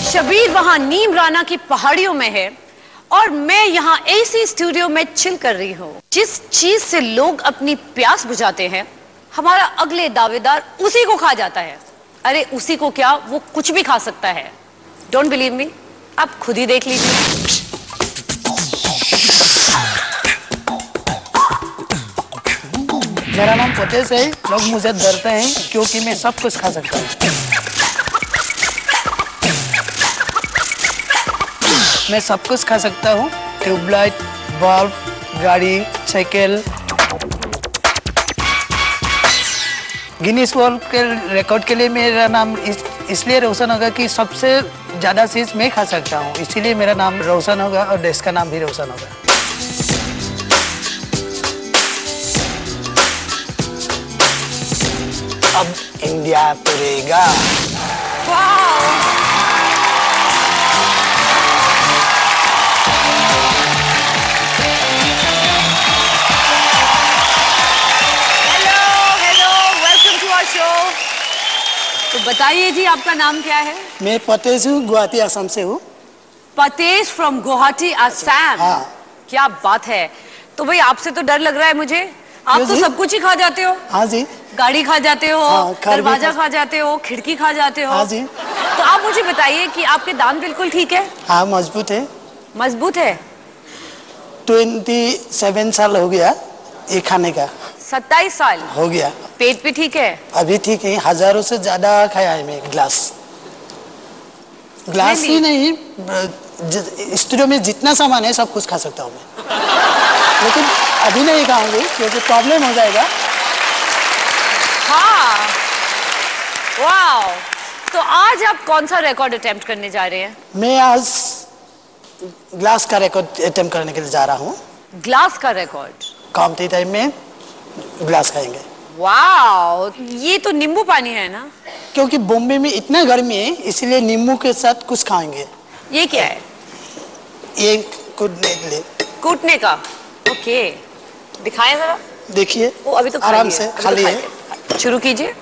शबीर वहां नीम राना की पहाड़ियों में है और मैं यहाँ एसी स्टूडियो में चिल कर रही हूँ। जिस चीज से लोग अपनी प्यास बुझाते हैं, हमारा अगले दावेदार उसी को खा जाता है। अरे उसी को क्या, वो कुछ भी खा सकता है। डोंट बिलीव मी, आप खुद ही देख लीजिए। मेरा नाम पोतेश है। लोग मुझे डरते हैं क्योंकि मैं सब कुछ खा सकता हूँ। मैं सब कुछ खा सकता हूँ। ट्यूबलाइट, बल्ब, गाड़ी, साइकिल। गिनीज वर्ल्ड के रिकॉर्ड के लिए मेरा नाम इसलिए रोशन होगा कि सबसे ज़्यादा चीज़ मैं खा सकता हूँ, इसीलिए मेरा नाम रोशन होगा और देश का नाम भी रोशन होगा। अब इंडिया तुरेगा। तो बताइए जी, आपका नाम क्या है? मैं पोतेश हूँ, गुवाहाटी असम से हूँ। पोतेश फ्रॉम गुवाहाटी असम। हाँ। क्या बात है। तो भाई आपसे तो डर लग रहा है मुझे। आप तो सब कुछ ही खा जाते हो। हाँ जी। गाड़ी खा जाते हो, हाँ, दरवाजा खा जाते हो, खिड़की खा जाते हो। हाँ जी। तो आप मुझे बताइए कि आपके दांत बिल्कुल ठीक है? हाँ, मजबूत है। मजबूत है। 27 साल हो गया ये खाने का। 27 साल हो गया। पेट भी ठीक है? अभी ठीक है। हजारों से ज्यादा खाया है मैं। ग्लास ही नहीं, स्टूडियो में जितना सामान है सब कुछ खा सकता हूँ मैं। लेकिन अभी नहीं खाऊंगी क्योंकि प्रॉब्लम हो जाएगा। हाँ, वाओ। तो आज आप कौन सा रिकॉर्ड अटेम्प्ट करने जा रहे हैं? मैं आज ग्लास का रिकॉर्ड अटेम्प्ट करने के लिए जा रहा हूँ। ग्लास का रिकॉर्ड? कम टाइम में ग्लास खाएंगे। वाओ, ये तो नींबू पानी है ना? क्योंकि बॉम्बे में इतना गर्मी है इसलिए नींबू के साथ कुछ खाएंगे। ये क्या है? ये कूटने के लिए। कूटने का? ओके, दिखाएं जरा। देखिए। वो अभी तो आराम से खाली है। शुरू कीजिए।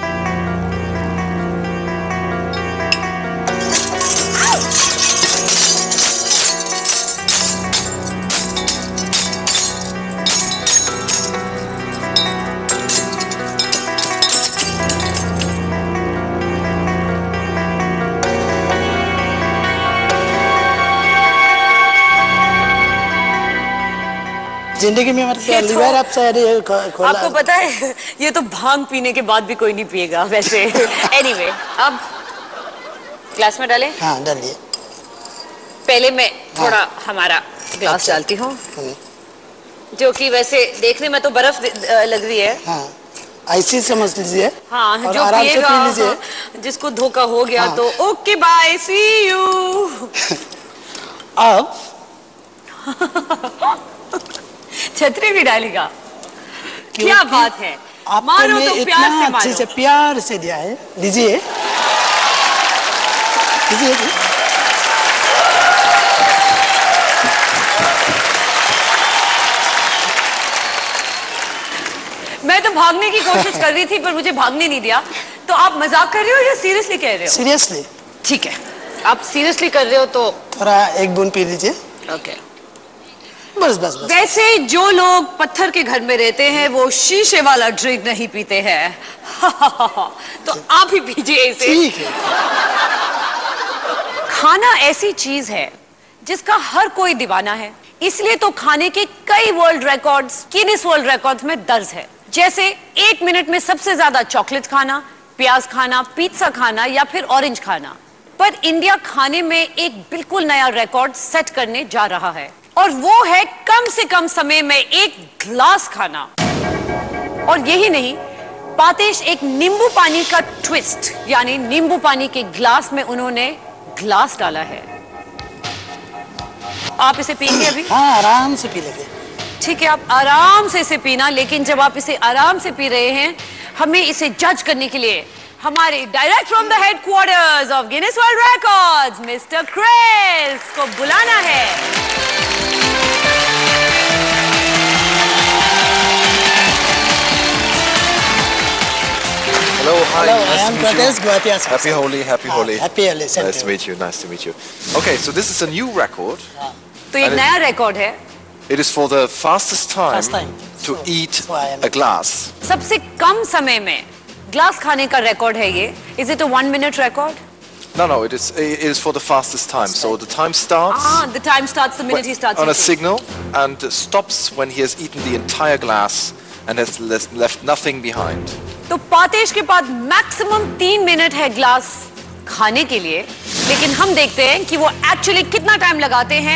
जिंदगी में मतलब लिवर आप आपको पता है ये तो भांग पीने के बाद भी कोई नहीं पिएगा वैसे। एनीवे, अब ग्लास में डालें? हाँ, डालिए। पहले मैं थोड़ा हमारा ग्लास डालती हूँ, जो कि वैसे देखने में तो बर्फ लग रही है। हाँ, ऐसी समझ लीजिए। हाँ, जो आराम से पी लीजिए। पिएगा, जिसको धोखा हो गया तो ओके बाय, सी यू। अब छतरी भी डालेगा? क्या बात है। मारो तो प्यार से मारो। प्यार से दिया है। लीजिए। लीजिए। मैं तो भागने की कोशिश कर रही थी पर मुझे भागने नहीं दिया। तो आप मजाक कर रहे हो या सीरियसली कह रहे हो? सीरियसली। ठीक है, आप सीरियसली कर रहे हो तो थोड़ा एक बूंद पी लीजिए। ओके। बस बस बस। वैसे जो लोग पत्थर के घर में रहते हैं वो शीशे वाला ड्रिंक नहीं पीते हैं। तो आप ही पीजिए इसे। ठीक है। खाना ऐसी चीज है जिसका हर कोई दीवाना है, इसलिए तो खाने के कई world records Guinness world records में दर्ज है। जैसे 1 मिनट में सबसे ज्यादा चॉकलेट खाना, प्याज खाना, पिज्जा खाना या फिर ऑरेंज खाना। पर इंडिया खाने में एक बिल्कुल नया रिकॉर्ड सेट करने जा रहा है और वो है कम से कम समय में 1 ग्लास खाना। और यही नहीं, पोतेश एक नींबू पानी का ट्विस्ट यानी नींबू पानी के ग्लास में उन्होंने ग्लास डाला है। आप इसे पिएंगे अभी? हाँ, आराम से पी लेंगे। ठीक है, आप आराम से इसे पीना, लेकिन जब आप इसे आराम से पी रहे हैं हमें इसे जज करने के लिए हमारे direct from the headquarters of Guinness world records mister Chris को बुलाना है। Hello Hello, hi. Hello, Nice I to am meet you. Potesh Talukdar. Happy Holi, happy Holi. Happy Holi, same Nice to to you. meet you, nice to meet you. Okay, so this is a new record. तो ये नया record है. It is for the fastest time First time. to So- eat so I am- a glass. सबसे कम समय में glass खाने का record है ये. Is it a 1 minute record? No, it is for the fastest time. So the time starts The time starts the minute he starts on a eating. signal and stops when he has eaten the entire glass and has left nothing behind. तो पातेश के पास maximum 3 minute है glass खाने के लिए, लेकिन हम देखते हैं कि वो एक्चुअली कितना टाइम लगाते हैं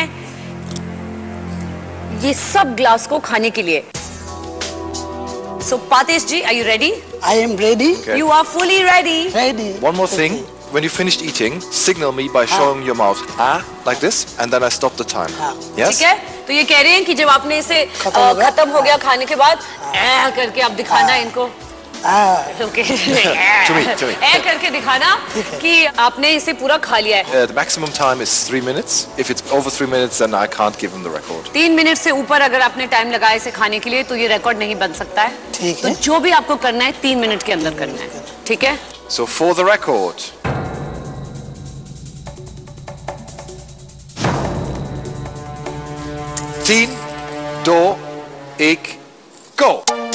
ये सब ग्लास को खाने के लिए. So पातेश ji, are you ready? I am ready. Okay. You are fully ready. Ready. One more thing. When you finished eating, signal me by showing your mouth like this, and then I stop the time. Yes? ठीक है? तो ये कह रहे हैं कि जब आपने इसे खत्म हो गया खाने के बाद करके आप दिखाना इनको. Okay. To me. करके दिखाना कि आपने इसे पूरा खा लिया है. The maximum time is 3 minutes. If it's over 3 minutes, then I can't give him the record. 3 minute से ऊपर अगर आपने टाइम लगाया इसे खाने के लिए तो ये रिकॉर्ड नहीं बन सकता है. ठीक तो है. जो भी आपको करना है 3 मिनट के अंदर करना है. ठीक है? So for the record, 3, 2, 1, go!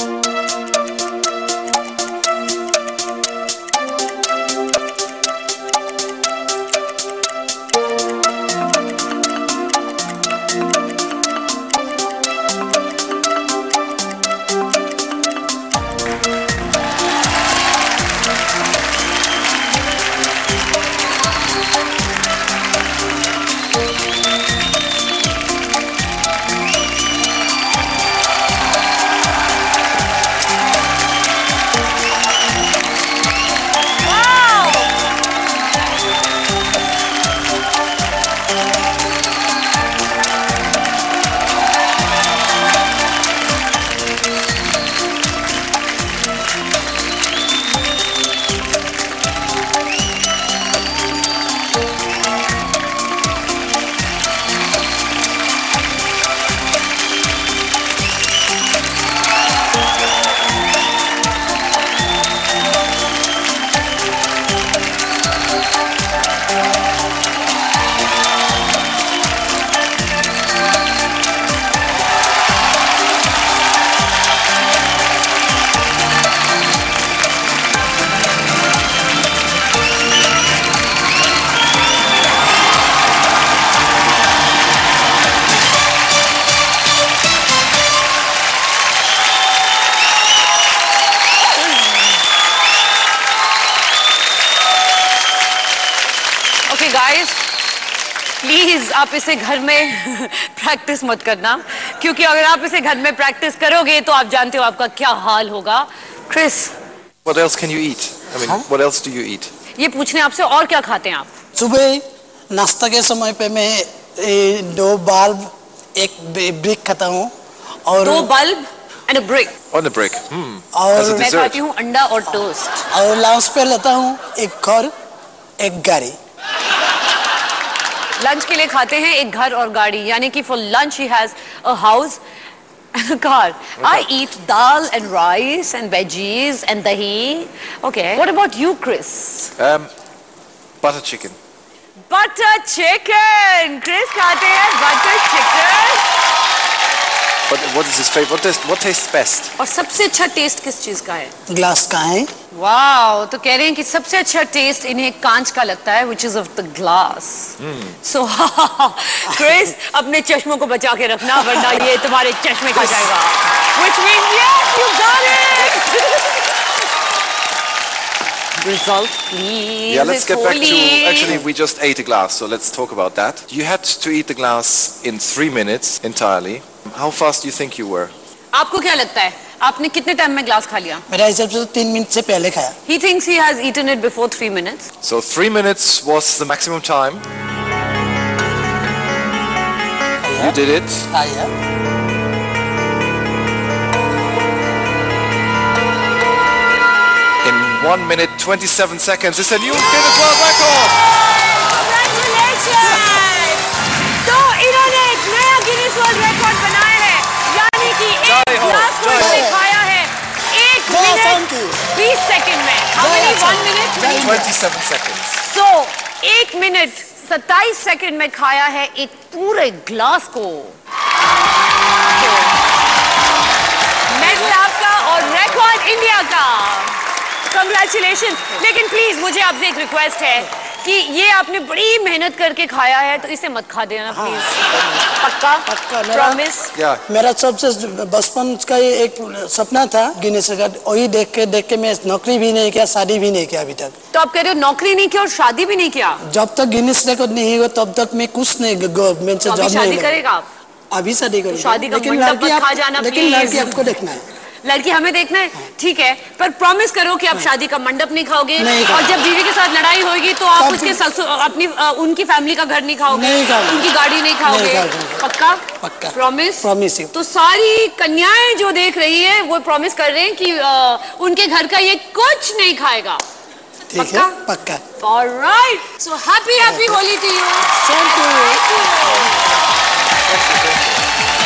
Guys please आप इसे घर में प्रैक्टिस मत करना, क्योंकि अगर आप इसे घर में प्रैक्टिस करोगे तो आप जानते हो आपका क्या हाल होगा. Chris, What else can you eat? I mean, what else do you eat? ये पूछने आपसे और क्या खाते हैं आप? सुबह नाश्ता के समय पे मैं 2 बल्ब एक ब्रेक खाता हूँ और 2 bulb and a break. On the break. और As a मैं dessert. खाती हूँ अंडा और टोस्ट. और लंच पे लेता हूँ एक घर एक गाड़ी. लंच के लिए खाते हैं एक घर और गाड़ी, यानी कि for lunch he has a house and a car. I eat dal and rice and veggies and dahi. Okay. What about you, Chris? Butter chicken. Butter chicken. Chris खाते हैं butter chicken. But what is his favorite? What tastes best? और सबसे अच्छा test किस चीज का है? Glass का है. वाओ, तो कह रहे हैं कि सबसे अच्छा टेस्ट इन्हें कांच का लगता है, which is of the glass. So, Chris, अपने चश्मों को बचा के रखना, वरना ये तुम्हारे चश्मे खा जाएगा. Which means yes, you got it. Result, please. Yeah, let's get back to. Holy. Actually, we just ate a glass, so let's talk about that. You had to eat the glass in 3 minutes entirely. How fast do you think you were? आपको क्या लगता है? आपने कितने time में glass खा लिया? मेरा हिसाब से 3 मिनट से पहले खाया. He thinks he has eaten it before 3 minutes. So 3 minutes was the maximum time. You did it. खाया. In 1 minute 27 seconds. It's a new Guinness World Record. Congratulations! तो इन्होंने एक नया गिनीज वर्ल्ड रिकॉर्ड बनाया है, यानी कि एक जय हो, ग्लास को जय हो। इन्होंने खाया है 1 जय मिनट असम की। 20 सेकंड में. How 1 minute 27 seconds. So 1 minute 27 second में खाया है एक पूरे ग्लास को। मेडल आपका और रिकॉर्ड इंडिया का। कंग्रेचुलेशन। लेकिन प्लीज मुझे आपसे एक रिक्वेस्ट है कि ये आपने बड़ी मेहनत करके खाया है तो इसे मत खा देना प्लीज। पक्का? पक्का। प्रॉमिस? मेरा सबसे बचपन का एक सपना था गिनीज रिकॉर्ड, वही देख के मैं नौकरी भी नहीं किया, शादी भी नहीं किया अभी तक। तो आप कह रहे हो नौकरी नहीं किया और शादी भी नहीं किया? जब तक गिनीज रिकॉर्ड नहीं हुआ तब तक मैं कुछ नहीं गवर्नमेंट से जॉब नहीं। शादी करेगा आप? अभी शादी करूंगा। शादी का मंडप मत खा जाना प्लीज। लेकिन लड़की आपको देखना है। लड़की हमें देखना है, ठीक है, पर प्रॉमिस करो कि आप शादी का मंडप नहीं खाओगे और जब बीवी के साथ लड़ाई होगी तो आप उसके अपनी उनकी फैमिली का घर नहीं खाओगे, उनकी गाड़ी नहीं खाओगे। पक्का? पक्का। प्रॉमिस? प्रॉमिस। तो सारी कन्याएं जो देख रही है वो प्रॉमिस कर रहे हैं कि उनके घर का ये कुछ नहीं खाएगा। पक्का? पक्का। Alright, so happy Holi to you. Thank you.